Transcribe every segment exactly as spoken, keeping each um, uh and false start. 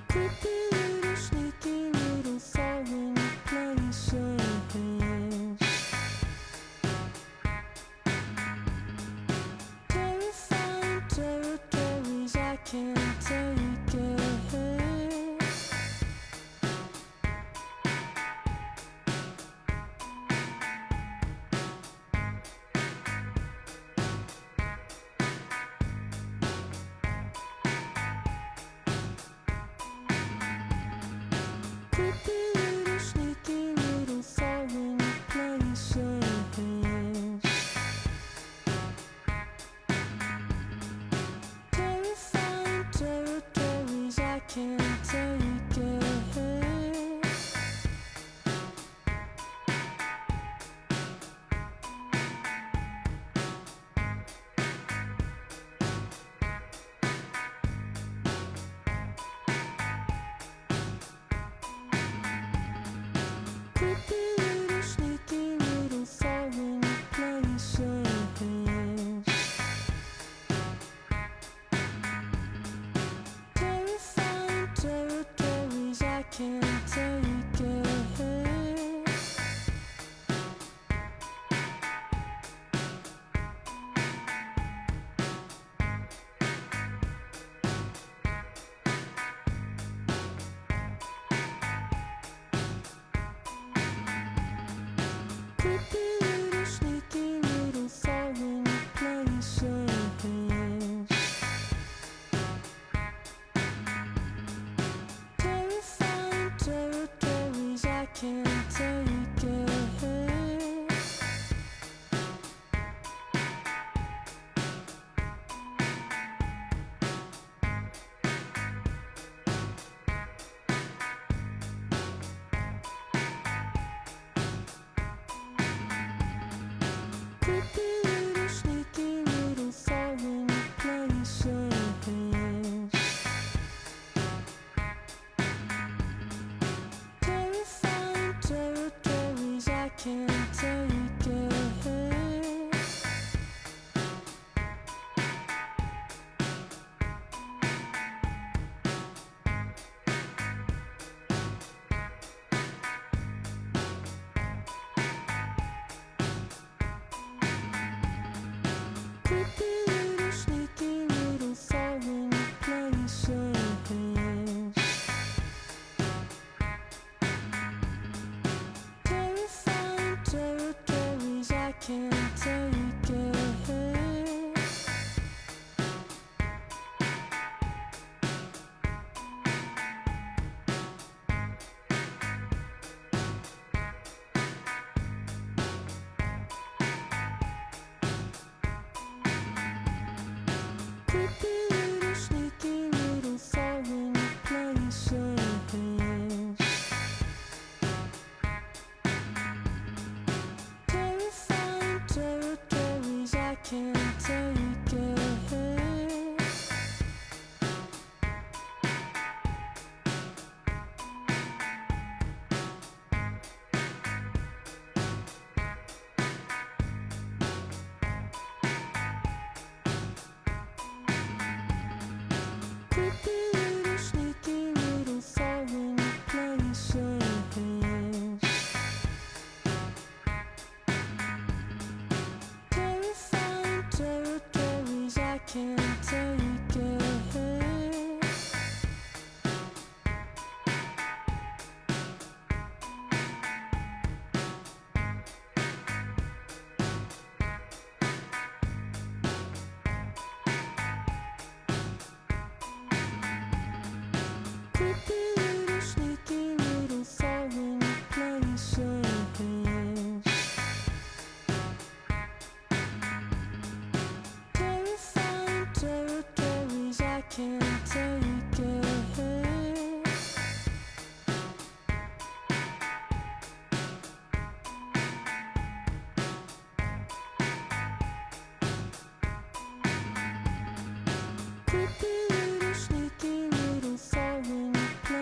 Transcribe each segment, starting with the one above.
Creepy little sneaky little foreign places. Terrifying territories I can't take it. Creepy little sneaky little foreign places. Terrifying territories I can't take it. Creepy little sneaky little foreign places. Terrifying territories I can't take it. Creepy little sneaky little foreign places. Terrifying territories I can't take it. Creepy little sneaky little foreign places. Terrifying territories I can't take it. Creepy little sneaky little foreign places. Terrifying territories I can't take it. Creepy little sneaky little foreign places. Terrifying territories I can't take it. Creepy little sneaky little foreign places. Terrifying territories I can't take it. Creepy little sneaky little foreign places. Terrifying territories I can't take it. Creepy little sneaky little foreign places.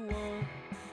want.